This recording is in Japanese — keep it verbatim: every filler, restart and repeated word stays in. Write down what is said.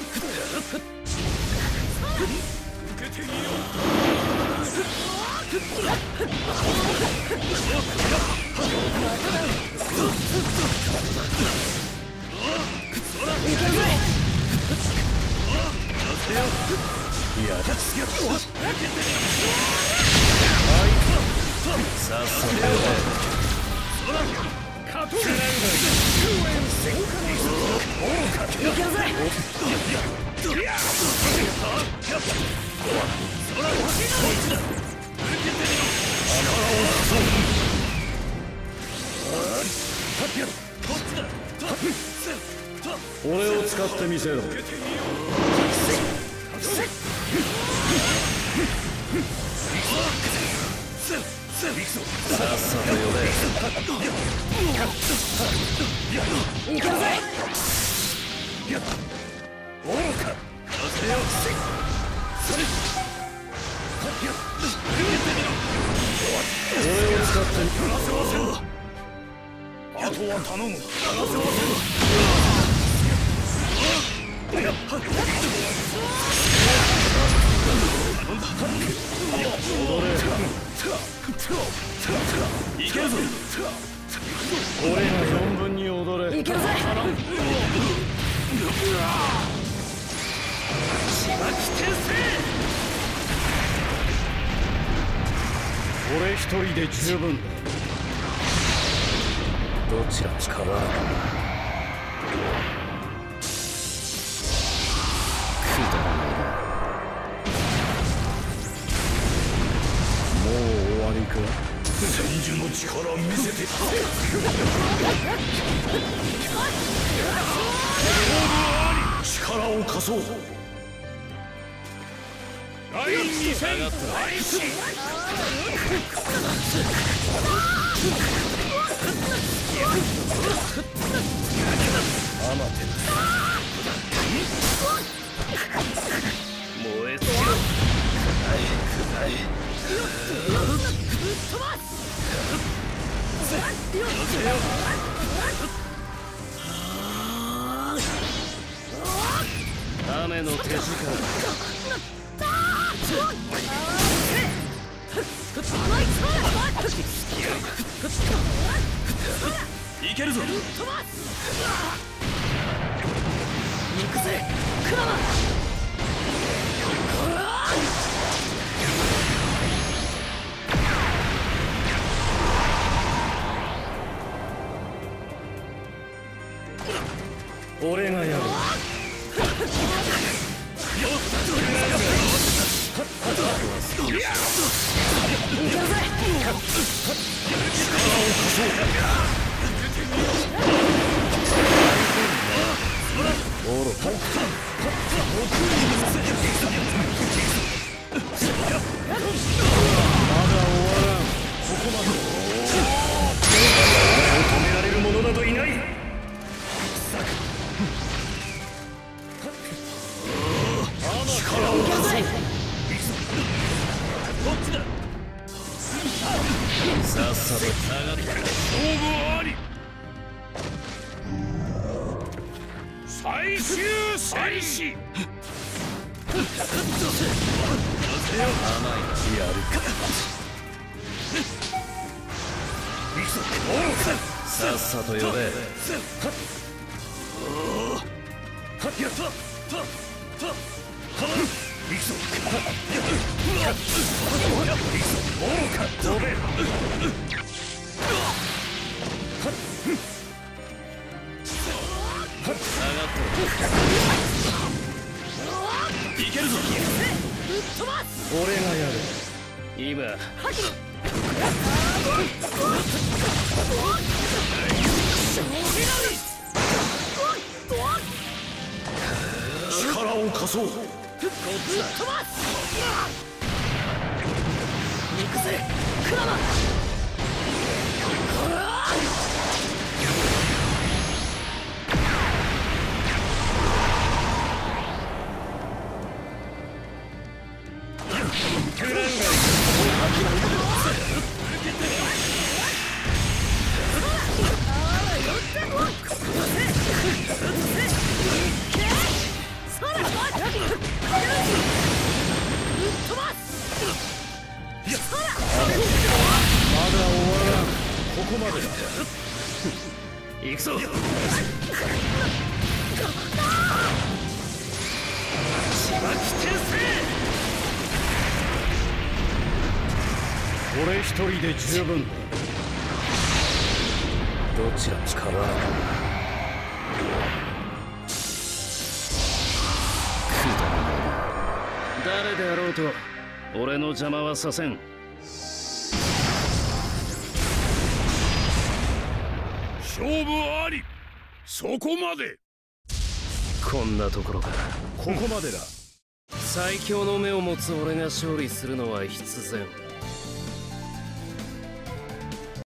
けてみよう。いやだ。さあそれでカトゥーラン俺を使ってみせろ。さっさと呼べ。いけるぜ。愚か。させよ。それ。俺を使ってみろ。あとは頼む。いけるぞ。俺が四分に踊れ。いけるぜ。しばき転生。俺一人で十分だ。どちらにかわるかな。くだらない。もう終わりか。千住の力見せて。力を貸そう。第二戦開始。アマテラ燃え尽きろ。雨の手力。いけるぞ。行くぜクラマ。俺がやる。止められる者などいない。力を貸せ。さっさと下がって。勝負あり。最終戦士。やるか。さっさと呼べ。やった。行くぞ。飛べ。いけるぞ。俺がやる。今。力を貸そう。行くぜクラマ。それ。 こまでだ。 行くぞ。しばき転生。 俺一人で十分だ。どちらも構わない。 誰であろうと俺の邪魔はさせん。 勝負あり。そこまで。 こんなところか。 ここまでだ。 最強の目を持つ俺が勝利するのは必然。